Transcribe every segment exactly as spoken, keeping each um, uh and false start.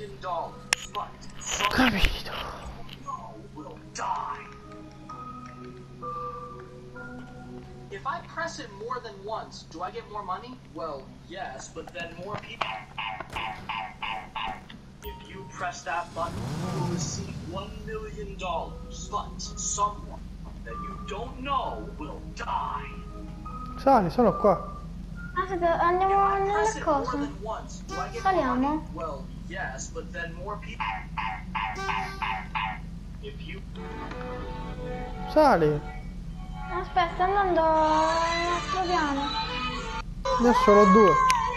Capito. If I press it more than once, do I get more money? Well, yes, but then more people. If you press that button, you will receive one million dollars. But someone that you don't know will die. Sali, sono qua. Aspetta, andiamo nelle cose. Saliamo. Well, yes, but then more people. If you Sali. Aspetta, sto andando all'altro piano. Ne ho solo due.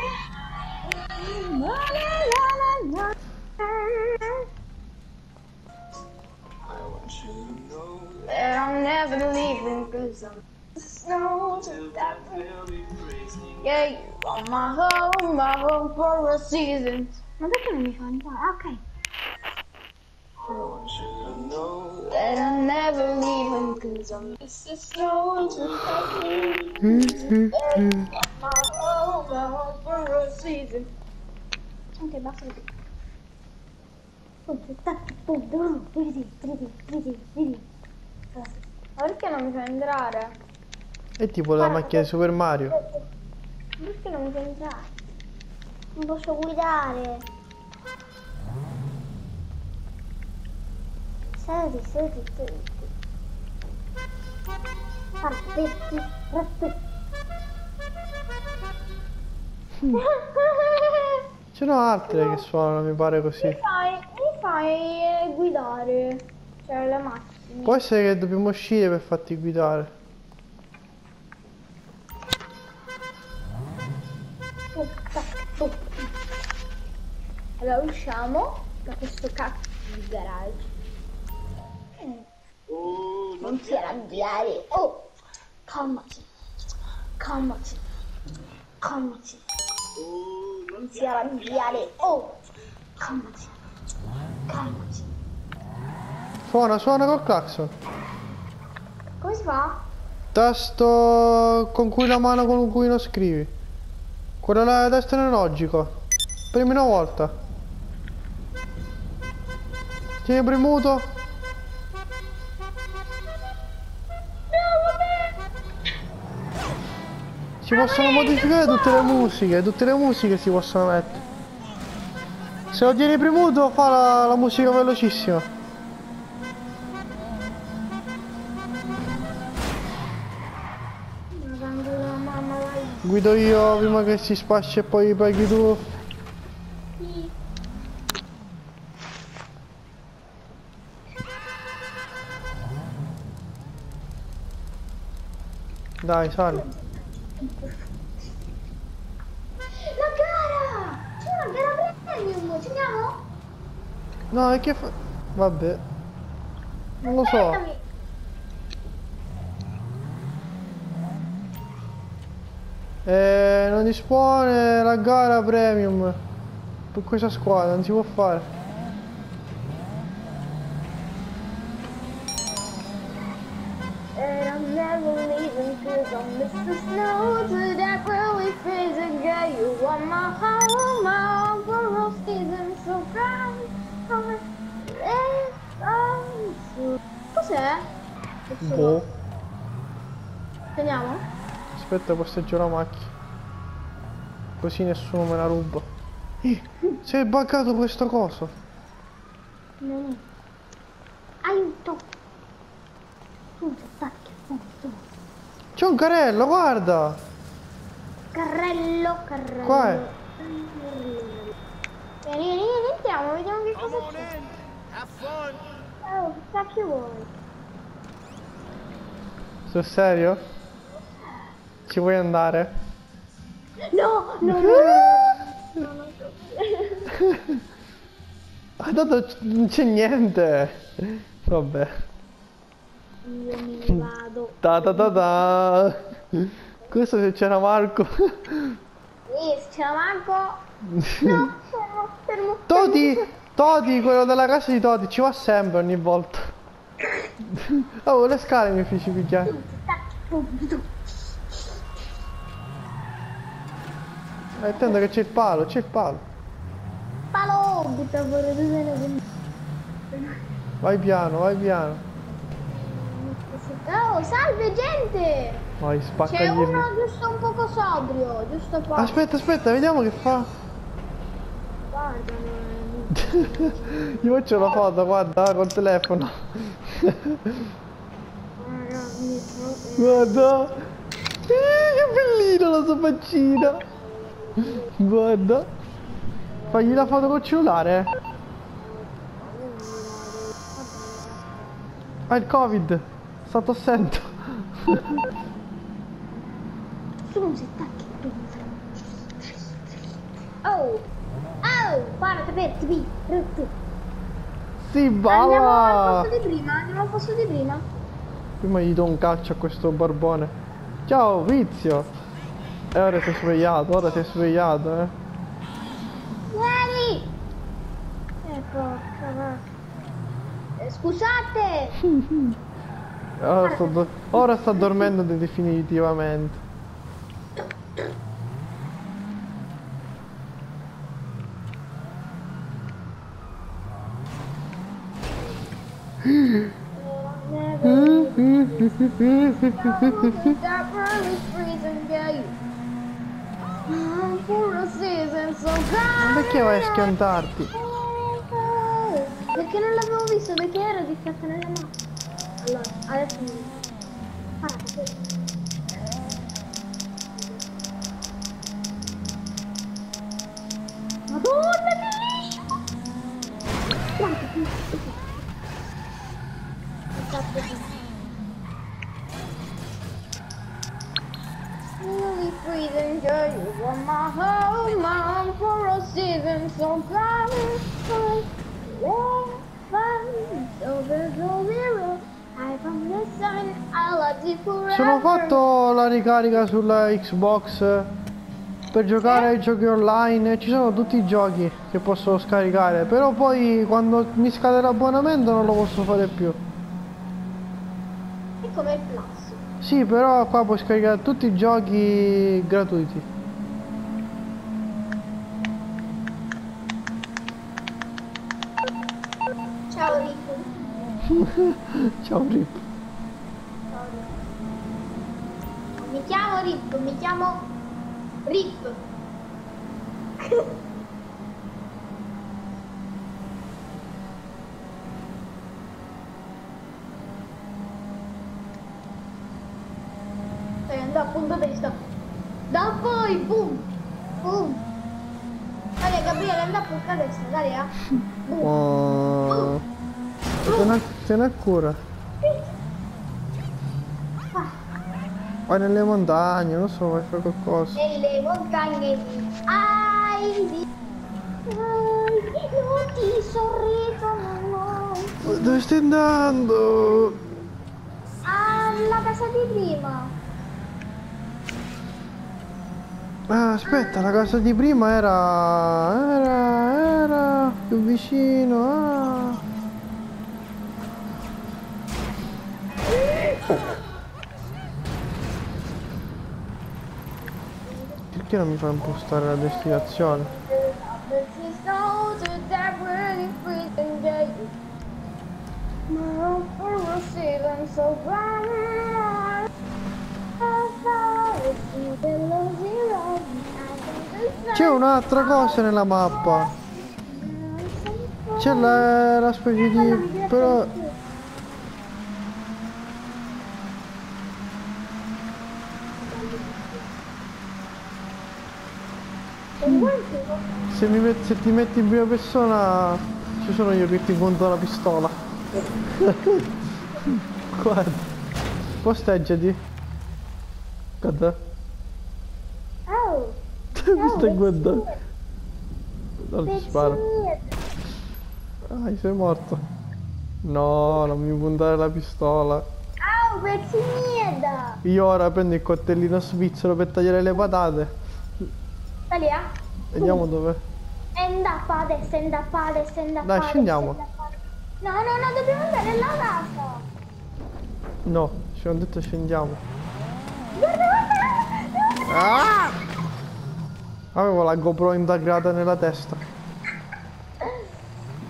But I'm never leaving cause I'm the snow to that. Yeah, you are my home, my home for a season. Ma perché non mi fa entrare? Ah, ok. That I'm never leaving cause I'm just the snow to that. Yeah, you are my home, my home for a season. Ok, basta così. Punto, tacco, punto, vedi, vedi, vedi, vedi. Ma perché non mi fa entrare? È tipo la macchina di Super Mario. Perché non mi fa entrare? Non posso guidare. Senti, senti, senti. Partetti, partetti. Ce n'ho altre che suonano, mi pare così. Mi fai, mi fai guidare. Cioè le macchine. Può essere che dobbiamo uscire per farti guidare. Allora usciamo da questo cazzo di garage. Oh, Non ti arrabbiare. Oh, calmati. Calmati. Calmati. oh, Non ti arrabbiare. Oh, calmati. Calmati. Suona, suona col clacson. Come si fa? Tasto con cui la mano con cui lo scrivi. Quello là è tasto analogico. Premi una volta. Tieni premuto. Si possono modificare tutte le musiche, tutte le musiche si possono mettere. Se lo tieni premuto fa la, la musica velocissima. Guido io prima che si spacci e poi paghi tu. Dai, sali. La gara! C'è una gara premium, ci andiamo? No, e che fa... Vabbè. Non lo so. Aspettami. Eh, non dispone la gara premium per questa squadra, non si può fare. And I'm never leaving cause I miss the snow to that really freezing girl. You are my home, my home for all seasons so proud. Cos'è? Boh. Teniamo? Aspetta, posteggio la macchina. Così nessuno me la ruba. Eh, si è buggato questo coso. No. Aiuto! Punto, attacchi, punto. C'è un carrello, guarda! Carrello, carrello. Qua è. Vieni, vieni, entriamo, vediamo che cosa c'è. Oh, che cacchio vuoi? Sul serio? Ci vuoi andare? No, no, no, no, no, no. Ah, tanto non c'è niente. Vabbè. Io mi vado. Ta ta ta ta. Questo se c'era Marco. Sì, c'era Marco. No, fermo, fermo. Toti, Toti, quello della casa di Toti, ci va sempre ogni volta. Oh, le scale mi feci picchiare. Attento che c'è il palo, c'è il palo. Palo! Oh, butta fuori tu sei una... Vai piano, vai piano. Oh, salve gente! Vai, C'è spaccagli. uno giusto un poco sobrio, giusto qua. Aspetta, aspetta, vediamo che fa. Guarda, no, Io faccio la foto, guarda, col telefono. Guarda. Eh, che bellina la sua faccina. Guarda. Fagli la foto col cellulare. Ah, il Covid. Stato assento. Tu non sei tacchi. Oh! Oh! Guarda, ferti, qui. Si Andiamo al balla. posto di prima, andiamo al posto di prima. Prima gli do un calcio a questo barbone. Ciao, vizio. E ora si è svegliato, ora si è svegliato, eh. Vieni! Eh, porca va. Eh, scusate! Ora sta, do- ora sta dormendo definitivamente. Ma perché vai a schiantarti? Perché non l'avevo visto, perché ero distratta nella mappa. Allora, adesso mi... Guarda, Madonna, bellissimo! Quanto più... Really freezing, girl, you were my home, mom, for a season so bright. So zero zero, I from the sun, I love you forever. Sono fatto la ricarica sulla Xbox per giocare ai giochi online. Ci sono tutti i giochi che posso scaricare, però poi quando mi scade l'abbonamento non lo posso fare più. È come il plus. Sì, però qua puoi scaricare tutti i giochi gratuiti. Ciao Rick. Ciao Rip. Ciao Rick. Mi chiamo Rip, mi chiamo Rip. Stai andando a punto testa. Da poi, boom, boom. Dai Gabriele, anda a punta destra, dai, eh. Boom. Oh. Se ne, se ne cura. Ah, Vai nelle montagne, non so, vai a fare qualcosa. nelle montagne di Heidi. Heidi, non ti sorridono. Dove stai andando? Alla casa di prima. Ah, aspetta, la casa di prima era... era... era... più vicino, ah. Perché non mi fa impostare la destinazione? C'è un'altra cosa nella mappa. C'è la, la specie di... però... Se, mi met- se ti metti in prima persona ci sono io che ti punto la pistola. Guarda. Posteggiati. Guarda. Oh, Mi stai guardando. Non ti sparo. pezzi Ah, sei morto. No, non mi puntare la pistola. Oh, pezzi merda. Io ora prendo il coltellino svizzero per tagliare le patate. Dai, eh. Vediamo dove. Endappa a destra, endappa a destra, endappa Dai, a destra, scendiamo. endappa a destra. No, no, no, dobbiamo andare nella casa. No, ci hanno detto scendiamo. Guarda, guarda, guarda. Ah! Avevo la GoPro integrata nella testa.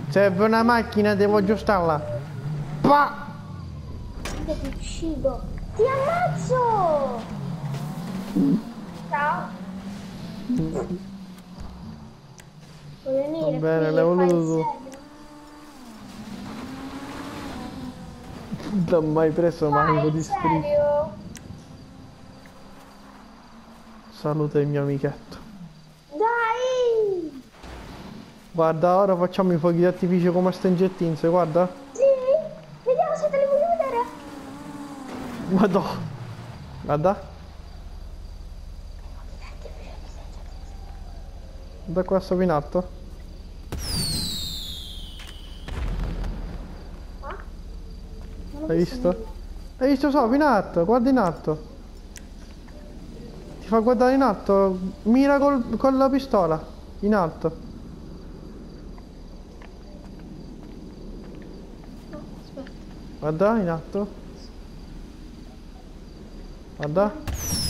Serve una macchina, devo aggiustarla. Pa! Io ti uccido. Ti ammazzo! Ciao. Vuoi venire? Va bene, qui l'hai e voluto fai il tu. serio? Non l'ho mai preso Fai manco il di striscia. serio? Saluta il mio amichetto. Dai! Guarda, ora facciamo i fuochi di artificio come a Stranger Things, guarda. Sì? Vediamo se te li voglio vedere. Madonna. Guarda. Da qua sto in alto. Ah? Non ho Hai visto? Hai visto so, in alto, guarda in alto. Ti fa guardare in alto. Mira col, con la pistola. In alto. No, aspetta. Guarda in alto. Guarda.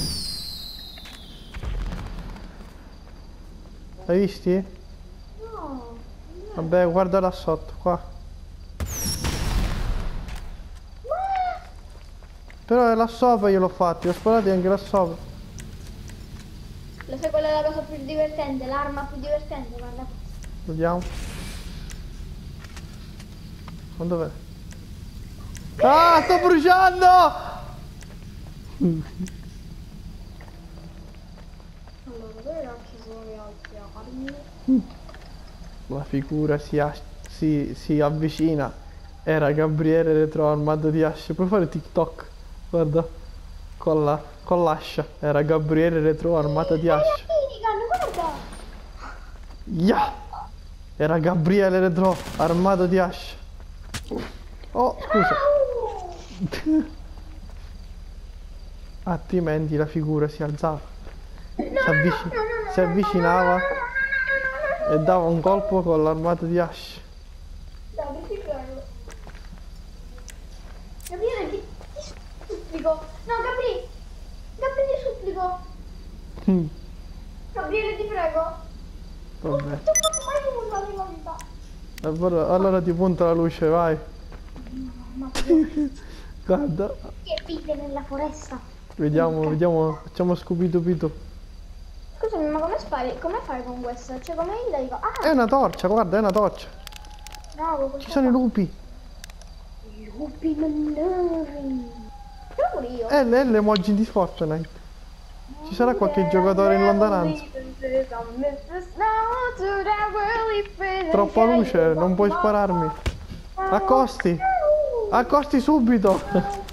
Hai visti? No. Vabbè, guarda là sotto, qua. Però là sopra io l'ho fatto, ho sparato anche là sopra. Lo sai qual è la cosa più divertente? L'arma più divertente, guarda. Vediamo. Ma dov'è? Ah, sto bruciando! Allora, dove cacchio sono le altre armi? La figura si, as- si, si avvicina. Era Gabriele Retro armato di asce. Puoi fare TikTok? Guarda. Con la, con l'ascia. Era Gabriele Retro armata di asce. Minigun, guarda! Yeah! Era Gabriele Retro armato di asce. Oh, scusa. Au! Altrimenti la figura si alzava. No, Si, avvici- no, no, no, si avvicinava no, no, no, no, no, e dava un colpo con l'armata di asce. Dai, ti prego. Gabriele, ti, ti supplico. No, Gabriele. Gabriele, ti supplico. Mm, Gabriele, ti prego. Non Vabbè. ti ho fatto mai nulla nella vita. Allora, allora ti punta la luce, vai. Mamma Guarda. che vive nella foresta. Vediamo, vediamo. Facciamo Scooby-Doo. Scusami, ma come fai? Come fai con questo? Cioè, come il dico? È Ah, una torcia, guarda, è una torcia. bravo. Ci sono i lupi. i lupi mannari. Proprio io. È l- è l'emoji di Fortnite. Ci sarà qualche giocatore in lontananza. Troppa luce, non puoi spararmi. Accosti. Accosti subito.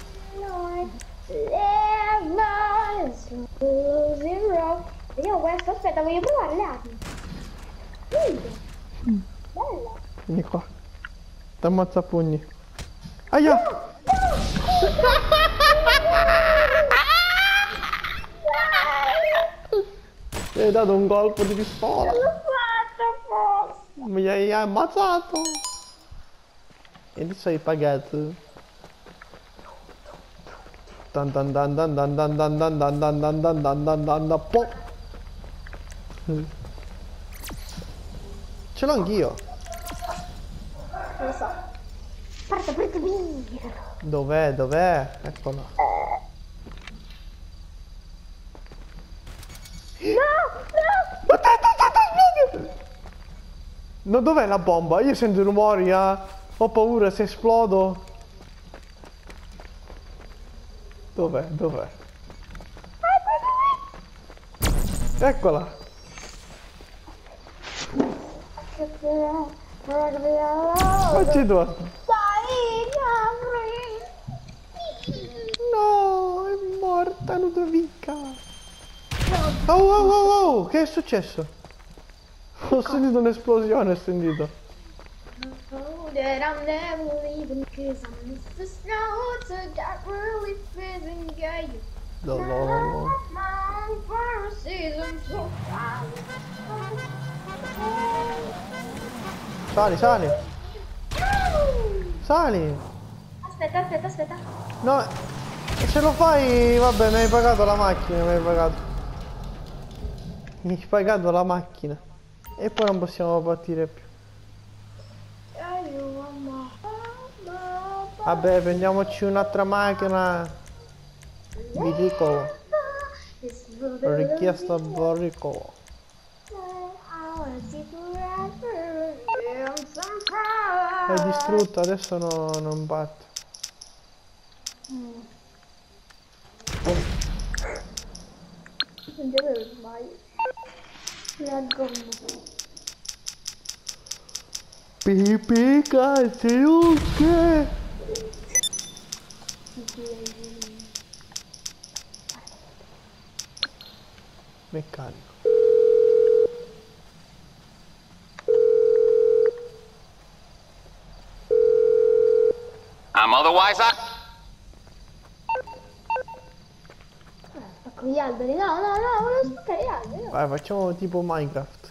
Vediamo questo, aspetta, voglio provare le armi. Vedi? Bella. Vieni qua. T'ammazza a pugni. Aia! Mi hai dato un colpo di pistola. L'ho fatto, forse. Mi hai ammazzato. E adesso hai pagato. Dan dan dan dan dan dan dan dan dan dan dan dan dan dan dan dan po. Ce l'ho anch'io. Lo so. Parte, parte via. Dov'è? Dov'è? Eccolo. No, no. No, dov'è la bomba? Io sento i rumori, eh. Ho paura se esplodo. Dov'è? Dov'è? Eccola. Facci tu. Dai, No, è morta Ludovica. Oh, oh, oh, oh, che è successo? Ho sentito un'esplosione, ho sentito. Oh, that I'm never leaving, cause I miss the snow, so that really freezing, yeah, you No, no, no, no. mom for a season, so Sali, sali, sali. Aspetta, aspetta, aspetta. No, se lo fai, vabbè, mi hai pagato la macchina, mi hai pagato. Mi hai pagato la macchina. E poi non possiamo partire più. Vabbè, prendiamoci un'altra macchina. Veicolo. Richiesta veicolo. È distrutto, adesso no, non parte. Mm. Oh. Non deve mai. La gomma. Pipi, cazzucche. Meccanico. I'm otherwise I... Spacco gli alberi. No, no, no, volevo spaccare gli alberi. No. Vai, facciamo tipo Minecraft.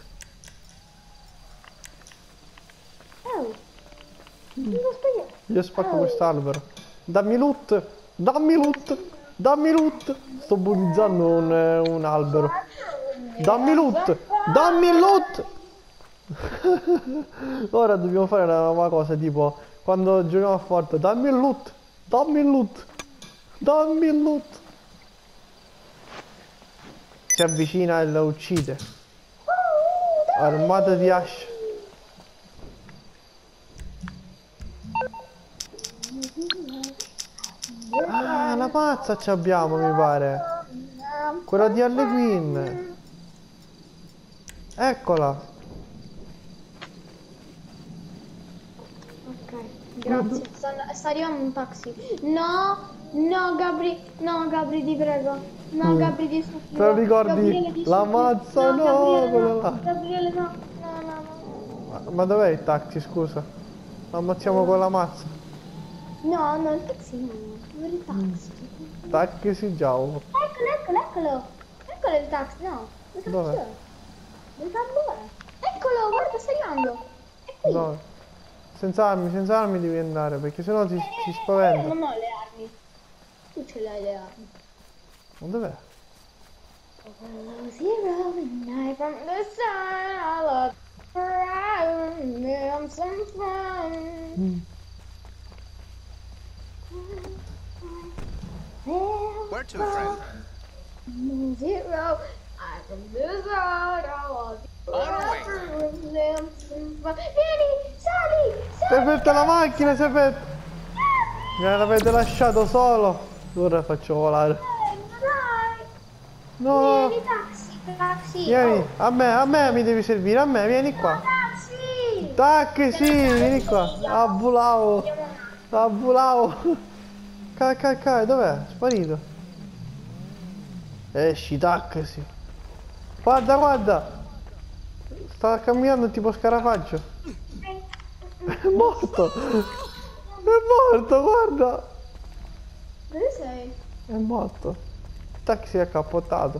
Oh. Non lo spaccare. Io spacco Oh. quest'albero. Dammi loot! Dammi loot! Dammi loot! Sto bullizzando un, un albero. Dammi loot! Dammi loot! Ora dobbiamo fare una nuova cosa, tipo quando giochiamo a Fortnite. Dammi il loot! Dammi il loot! Dammi il loot! Si avvicina e la uccide. Armata di Ash. Ah, la pazza ci abbiamo, mi pare. Quella di Harley Quinn. Eccola. Ok, grazie. Sta, sta arrivando un taxi. No, no, Gabri, no, Gabri, ti prego. No, Mm. Gabri, ti supplico. Te lo ricordi? Gabriele, ti La supplico. mazza, no, Gabriele, quella no. là. Gabriele, no, no, no, no. Ma, ma dov'è il taxi, scusa? Lo ammazziamo con la mazza. No, no, il taxi no. Dove è il taxi? Taxi già. Eccolo, eccolo, eccolo. Eccolo il taxi, no. Dove Dov'è? cazzo è? Dove cazzo è? Eccolo, guarda, sta arrivando. È qui. Dove? Senza armi, senza armi devi andare, perché sennò ti, ti Io spaventa. non ho le armi. Tu ce l'hai le armi. Ma dov'è? Oh, zero night from the sun, I love around me, I'm some fun. Mm. Where to, friend? Zero, I from this road, I love you. On our way. Around, some fun. Vieni, sali, Si è sali. aperta la macchina, si è aperta. Mi avete lasciato solo. Ora faccio volare. Dai, No. vieni, taxi, taxi. Vieni, Oh, a me, a me mi devi servire, a me, vieni qua. taxi. Taxi, vieni qua. A bulavo. A bulavo. Cacca, dov'è? Sparito. Esci, taxi. Guarda, guarda. Sta camminando tipo scarafaggio. È morto. È morto, guarda. Dove sei? È morto. Il taxi è cappottato.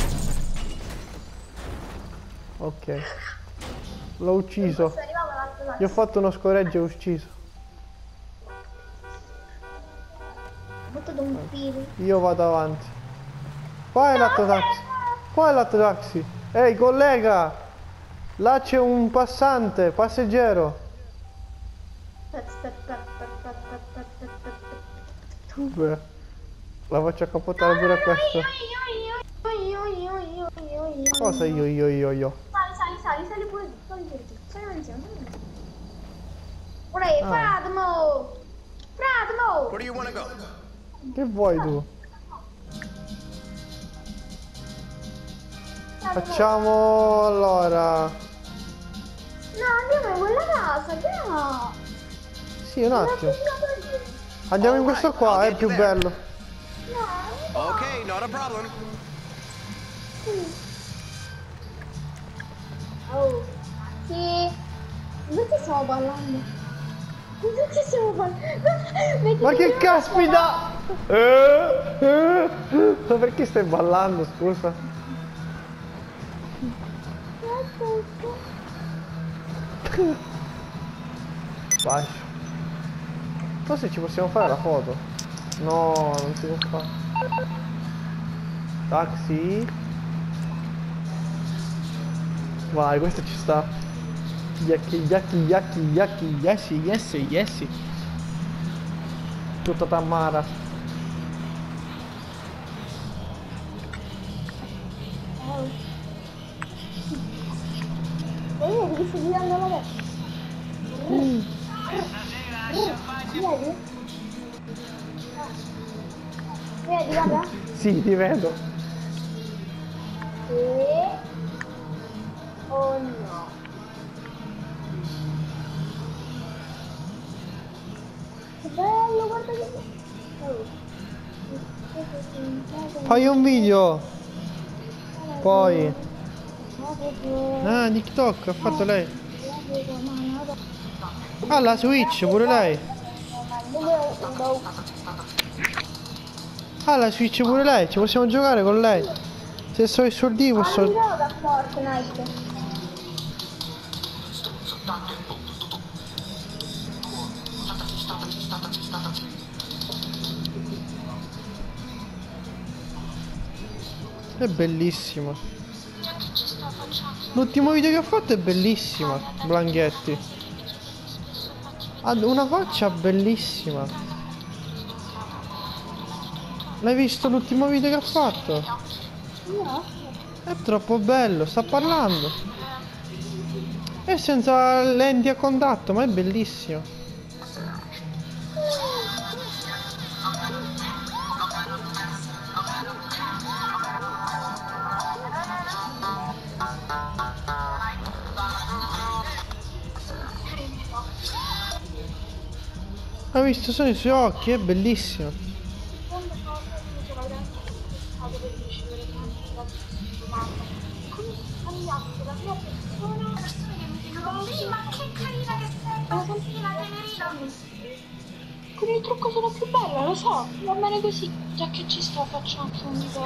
Ok. L'ho ucciso. Sto arrivando l'altro taxi. Gli ho fatto uno scoreggio e ho ucciso. Ho buttato un filo. Io vado avanti. Qua è l'altro taxi. Qua è l'altro taxi. Ehi, collega! Là c'è un passante, passeggero. Aspetta, aspetta, aspetta, aspetta, aspetta, aspetta. Beh, la faccio cappottare pure a questo. Cosa io, io, io, io? Sali, sali, sali, sali pure tu, sali pure tu. Sali insieme, sali insieme. Ora, Ah. Fratmo! Fratmo! Where do you want to go? Che vuoi tu? Facciamo allora. No, andiamo in quella casa, andiamo! Sì, un attimo. Andiamo in questo qua, è più bello. No, Okay, not a problem. oh, sì. Perché stiamo ballando? Perché stiamo ballando? Ma che caspita! Eh, eh, ma perché stai ballando, scusa? Bascio. Forse ci possiamo fare la foto. No, non si può fare. Taxi. Vai, questo ci sta. Yaki, yaki, yaki, yaki, yesi, yesi, yesi. Tutta tammara. E io devi sto girando la destra. Vedi? Vedi, guarda? Sì, ti vedo. E... oh no. Che bello, guarda che... oh. Fai un video. Poi. Ah, TikTok ha fatto lei. Ah, la Switch pure lei. Ah, la Switch pure lei. Ci possiamo giocare con lei. Se so i soldi posso... gioca a Fortnite. È bellissima. L'ultimo video che ho fatto è bellissima, Blanchetti. Ha una faccia bellissima. L'hai visto l'ultimo video che ha fatto? No. È troppo bello, sta parlando. È senza lenti a contatto, ma è bellissimo. Hai visto? Sono i suoi occhi, è bellissimo. Con il trucco sono più bella, lo so, va bene così. Già che ci sto faccio anche un video.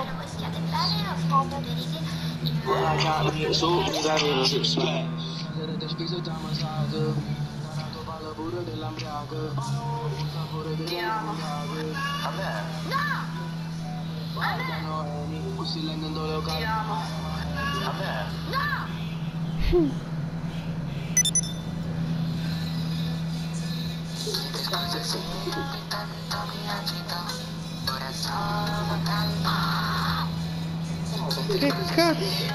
Che cazzo?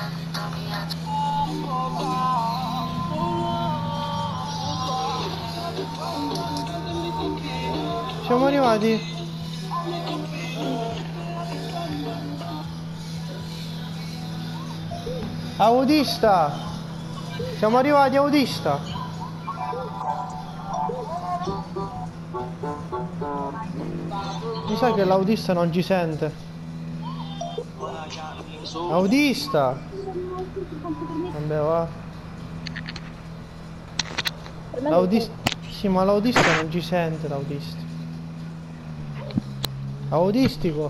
Siamo arrivati. Autista. Siamo arrivati, autista. Mi sa che l'autista non ci sente. Autista. Vabbè, va. L'autista. Sì, ma l'autista non ci sente, l'autista. Autistico.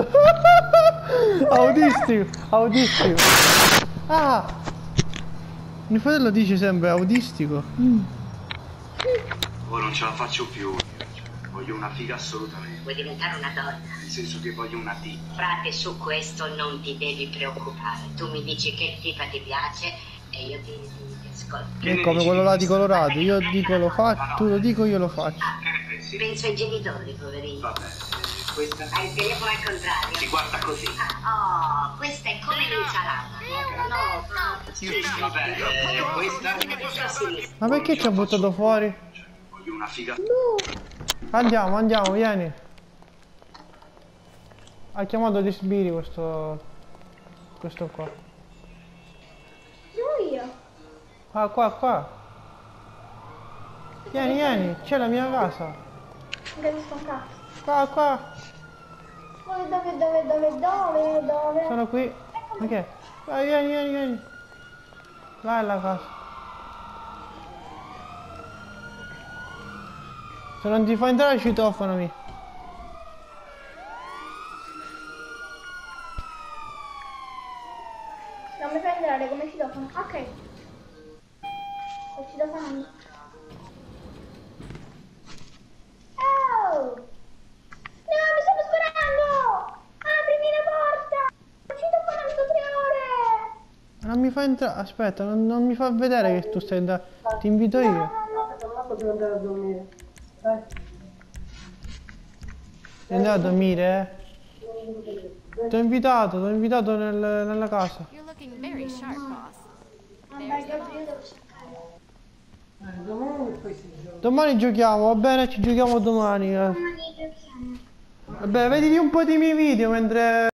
Autistico. Autistico. Ah! Mio fratello dice sempre autistico. Mm. Ora non ce la faccio più. Voglio una figa assolutamente. Vuoi diventare una donna? Nel senso che voglio una tipa. Frate, su questo non ti devi preoccupare. Tu mi dici che tipa ti piace e io ti, ti, ti ascolto. È come quello là di Colorado. Io dico lo faccio, tu lo dico, io lo faccio. Che ne pensi? Penso ai genitori, poverini. Vabbè, questa Hai il telefono al contrario. si guarda così. Ah, oh, questa è come l'insalata. No, no, sì, sì. Vabbè, eh, questa A sinistra. Ma perché ci ha buttato fuori? voglio una figa. Andiamo, andiamo, vieni. Ha chiamato di sbiri questo... questo qua. Sono io. Ah, qua, qua. Vieni, vieni, c'è la mia casa. Che mi sto un cazzo. Qua, qua. Dove, dove, dove, dove, dove, dove? Sono qui. Ok. Vai, vieni, vieni, vieni. Là è la casa. Se non ti fa entrare citofonami. Non mi fai entrare come citofono. Ok. Sto citofonando. Oh! No, mi stanno sparando! Aprimi la porta! Sto citofonando tre ore! Non mi fa entrare. Aspetta, non, non mi fa vedere che tu stai da... Ti invito io. No, no, no. E andiamo a dormire? Ti ho invitato, ti ho invitato nel, nella casa. You're looking very sharp, boss. Vabbè, Gabriele, devo cercare. Domani giochiamo, va bene? Ci giochiamo domani. Eh. Domani giochiamo. Vabbè, vedi un po' dei miei video mentre...